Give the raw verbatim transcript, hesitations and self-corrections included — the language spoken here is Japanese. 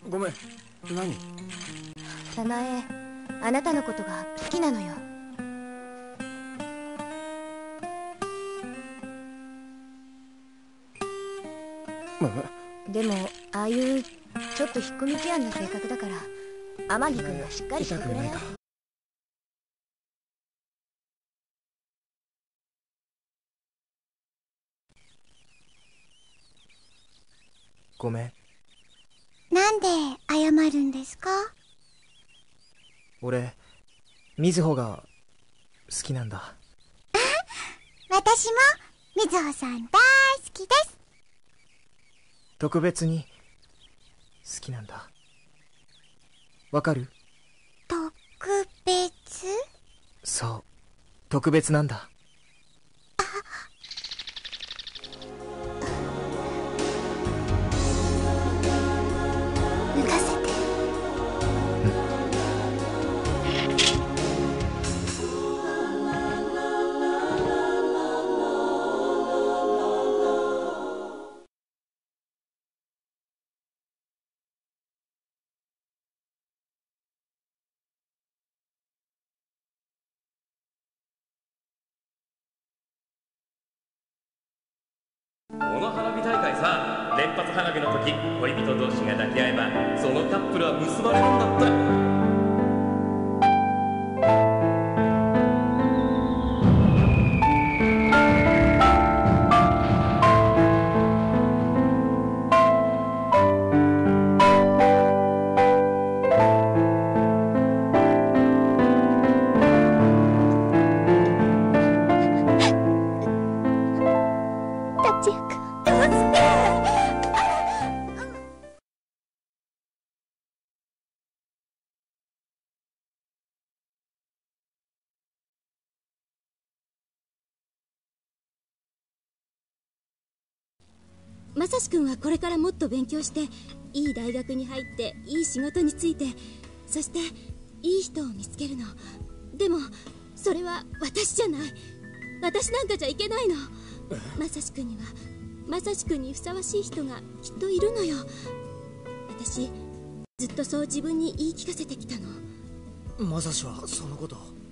ごめん。何？ 早苗、あなたのことが好きなのよ。でもああいうちょっと引っ込み思案な性格だから天城君がしっかりしてくれないか。 ごめん。 なんで謝るんですか？ 俺瑞穂が好きなんだ。 私も瑞穂さん大好きです。 特別に好きなんだ。わかる？ 特別？ そう、特別なんだ。 脱がせて。 この花火大会さ、連発花火の時恋人同士が抱き合えばそのカップルは結ばれるんだって。 まさしくんはこれからもっと勉強していい大学に入っていい仕事に就いて、そしていい人を見つけるの。でもそれは私じゃない。私なんかじゃいけないの。まさしくんにはまさしくんにふさわしい人がきっといるのよ。私ずっとそう自分に言い聞かせてきたの。 まさしはそのこと